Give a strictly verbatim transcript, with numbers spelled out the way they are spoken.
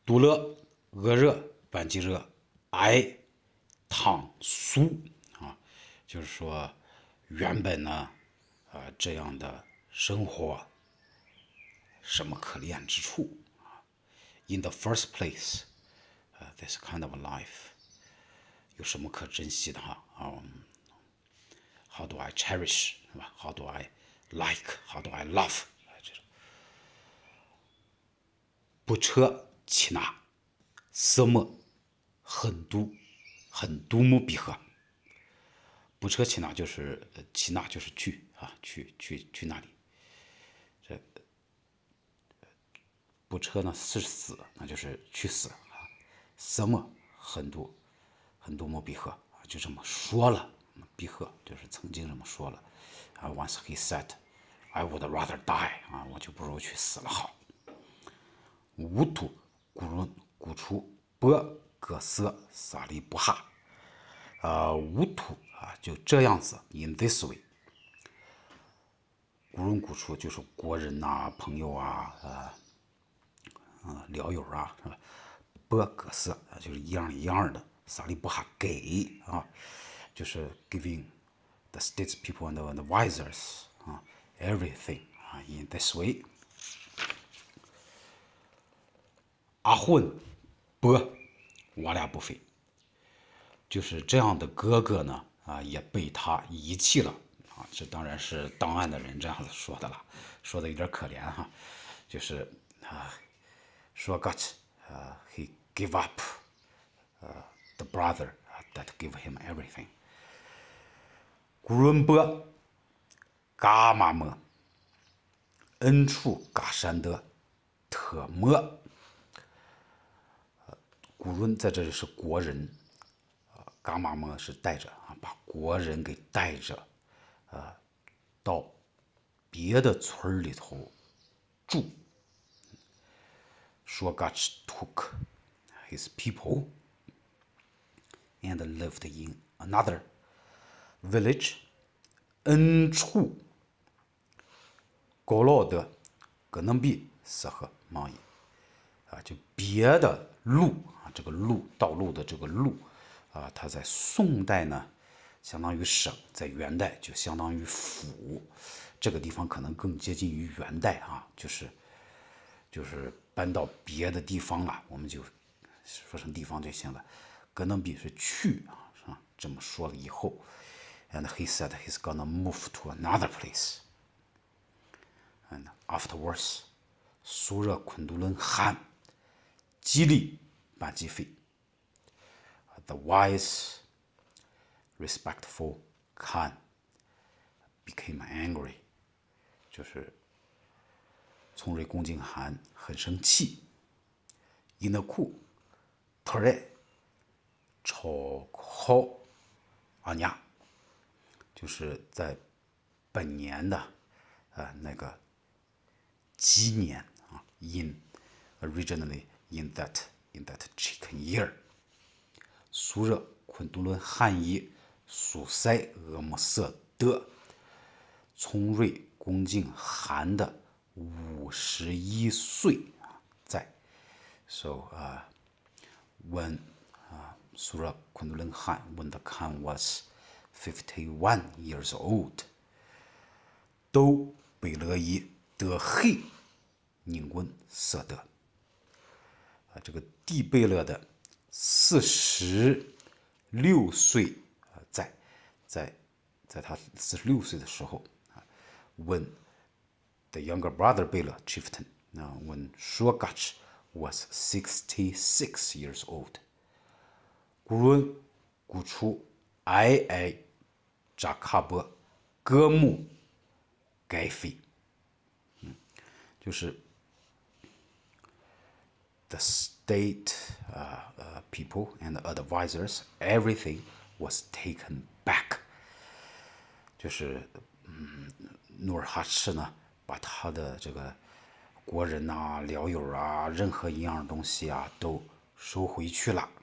杜勒、俄热、班吉热、埃、汤、苏啊，就是说原本呢，啊、呃、这样的生活，什么可怜之处啊 ？In the first place， 呃、uh, ，this kind of life 有什么可珍惜的哈？啊、um,，How do I cherish 是吧 ？How do I like？How do I love？ 这种不车其那，色么很都很都木比合。不车其那就是其那就是去啊，去去去那里。这不车呢是死，那就是去死啊。色么很多很多么比合啊，就这么说了。比合就是曾经这么说了啊。Once he said, "I would rather die" 啊，我就不如去死了好。无土古润古出波葛色萨利布哈，呃，无土啊，就这样子。In this way， 古润古出就是国人呐、啊、朋友啊、呃、呃聊友啊，是吧？波葛色就是一样一样的。萨利布哈给啊，就是 giving the states people and the advisors 啊 everything 啊 in this way。阿混波我俩不废，就是这样的哥哥呢啊也被他遗弃了啊，这当然是档案的人这样子说的了，说的有点可怜哈，就是啊说 got 啊 he give up 呃 the brother that give him everything。古伦波嘎玛莫恩处嘎山德特莫。古伦在这里是国人，呃，噶玛莫是带着啊，把国人给带着，呃，到别的村里头住。Shogach took his people and lived in another village。恩处高老的格能比适合贸易啊，就别的路啊，这个路道路的这个路啊，它在宋代呢，相当于省，在元代就相当于府，这个地方可能更接近于元代啊，就是就是搬到别的地方了，我们就说成地方就行了。格能比是去啊，是吧？这么说了以后 ，and he said he's gonna move to another place。And afterwards， 苏热昆都伦汗。激励班吉费 ，the wise, respectful Khan became angry， 就是从瑞恭敬汗很生气。因的库特瑞超好阿娘，就是在本年的呃那个鸡年啊 ，in originally。In that in that chicken year， 苏热昆都伦汗衣苏塞俄莫色德，从瑞恭敬汗的五十一岁在。So 啊、uh, ，when 啊、uh, 苏热昆都伦汗 when the Khan was fifty-one years old， 都贝勒伊德黑宁温色德。啊，这个蒂贝勒的四十六岁啊，在在在他四十六岁的时候啊，when the younger brother 贝勒 chieftain 啊 when Shogach was sixty-six years old， 古伦古出埃埃扎卡伯格木盖菲，嗯，就是。The state uh, uh, people and advisors, everything was taken back。就是嗯，努尔哈赤呢，把他的这个国人呐、啊、辽友啊，任何一样东西啊，都收回去了。